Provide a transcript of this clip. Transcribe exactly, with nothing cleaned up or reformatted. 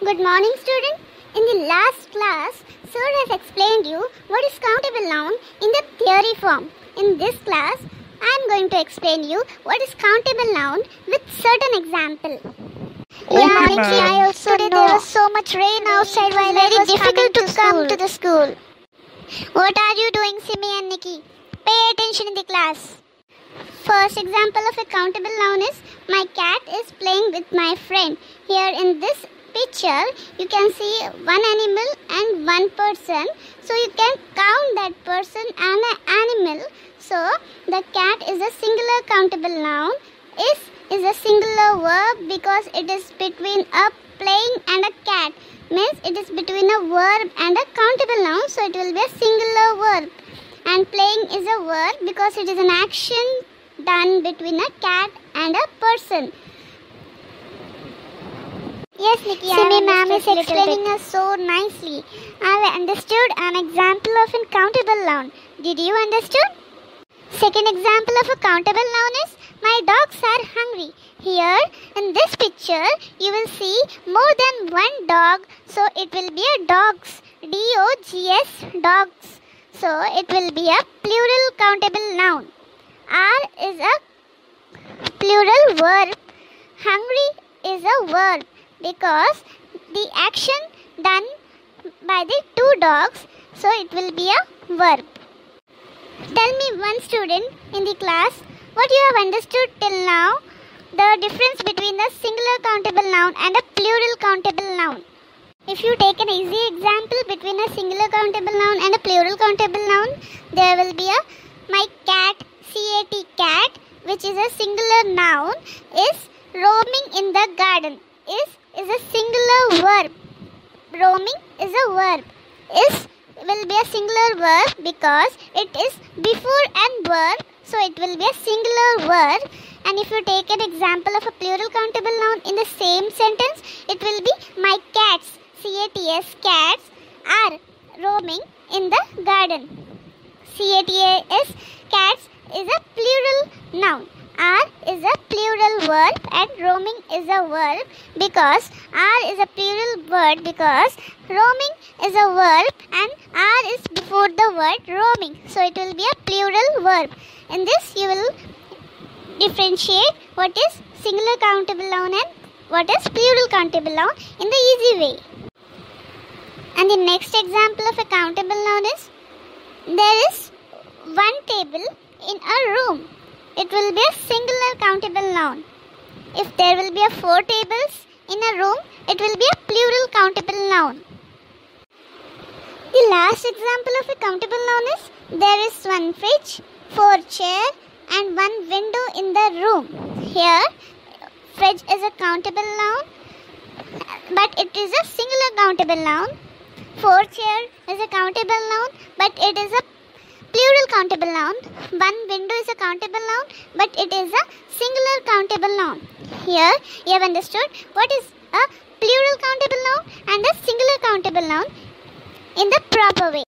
Good morning, student. In the last class, sir has explained you what is countable noun in the theory form. In this class, I am going to explain you what is countable noun with certain example. Oh, yeah, ma'am. Nikki, I also today know. there was so much rain outside while Very I was difficult coming to come school. to the school. What are you doing, Simi and Nikki? Pay attention in the class. First example of a countable noun is my cat is playing with my friend. Here in this picture, you can see one animal and one person. So you can count that person and an animal. So the cat is a singular countable noun. Is is a singular verb because it is between a playing and a cat. Means it is between a verb and a countable noun. So it will be a singular verb. And playing is a verb because it is an action done between a cat and a person. Yes, Nikki, Simi ma'am is explaining us so nicely. I have understood an example of a countable noun. Did you understood? Second example of a countable noun is my dogs are hungry. Here in this picture, you will see more than one dog. So it will be a dogs. D O G S, dogs. So it will be a plural countable noun. R is a plural verb. Hungry is a verb because the action done by the two dogs, so it will be a verb. Tell me, one student in the class, what you have understood till now, the difference between a singular countable noun and a plural countable noun. If you take an easy example between a singular countable noun and a plural countable noun, there will be a my cat, C A T, cat, which is a singular noun, is roaming in the garden. Is is a singular verb. Roaming is a verb. Is will be a singular verb because it is before an verb, so it will be a singular verb. And if you take an example of a plural countable noun in the same sentence, it will be my cats, C A T S, cats are roaming in the garden. C A T S, cats is a plural noun. Are is a plural verb and roaming is a verb because are is a plural word because roaming is a verb and are is before the word roaming. So it will be a plural verb. In this you will differentiate what is singular countable noun and what is plural countable noun in the easy way. And the next example of a countable noun is there is one table in a room. It will be a singular countable noun. If there will be a four tables in a room, it will be a plural countable noun. The last example of a countable noun is there is one fridge, four chairs and one window in the room. Here, fridge is a countable noun, but it is a singular countable noun. Four chairs is a countable noun, but it is a plural countable noun. One window is a countable noun, but it is a singular countable noun. Here you have understood what is a plural countable noun and a singular countable noun in the proper way.